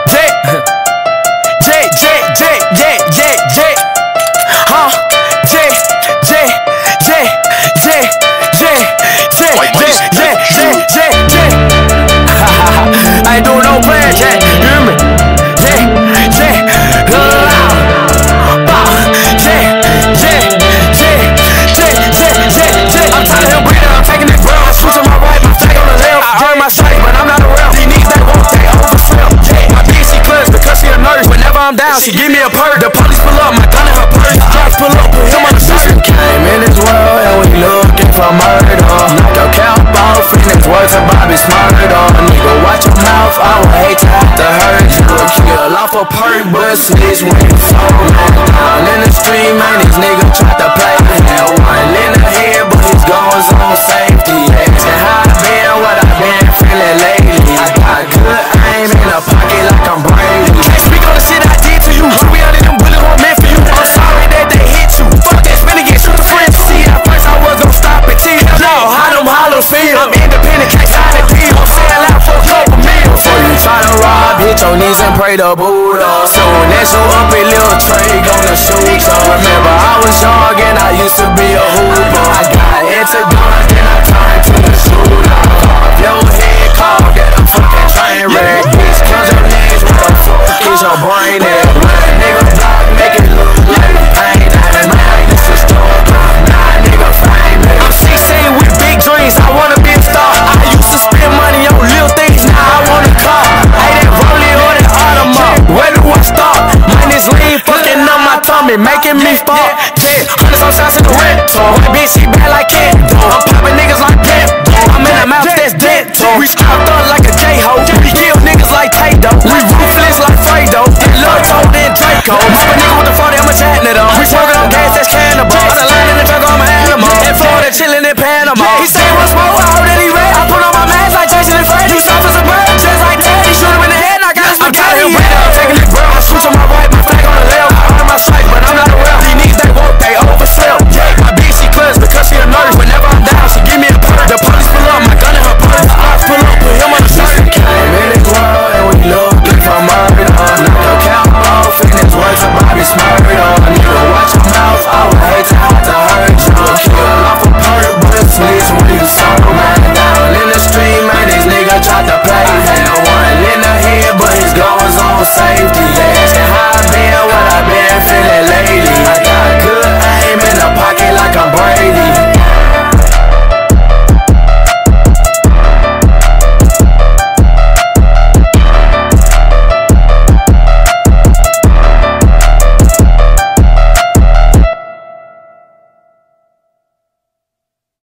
I ain't doing no plans, yeah, you hear me? I'm tired of him breathing, I'm taking it brown. Switching my right, my flag on the left. I earn my straight, but I'm not around. These niggas, they won't, they overfill. My bitch, she clutch because she a nurse. Whenever I'm down, she give me a perk. The police pull up, my gun in her purse. Drugs pull up, put him on the shirt. Came in this world and we looking for murder. Knock your cap off and it's worth of Bobby Smurder. Nigga, watch your mouth, I would hate to have to hurt you. A kill off a perk, but switch when you fall. Down in the street, man, these niggas try to play. Had one in the head, but his goals on safety. Asking how I been, what I been feeling lately. I got good aim in the pocket like I'm Brady. Can't speak on the shit I did to you. We out in them bullets weren't meant for you. I'm sorry that they hit you. Fuck that spin again, shoot the friends. See, at first I was gon' stop it till you know how them hollows feel. I'm independent, can't sign a deal. I'm saying loud for a couple meals. Before you try to rob, hit your knees and pray to Buddha. Soon as you up a little tray, gonna shoot ya. Remember I was young and I used to be a hooper. I got into guns, then I turned to the shooter. Carve your head, call that a fucking train wreck. Bitch, cause your legs, what the fuck is your brain at?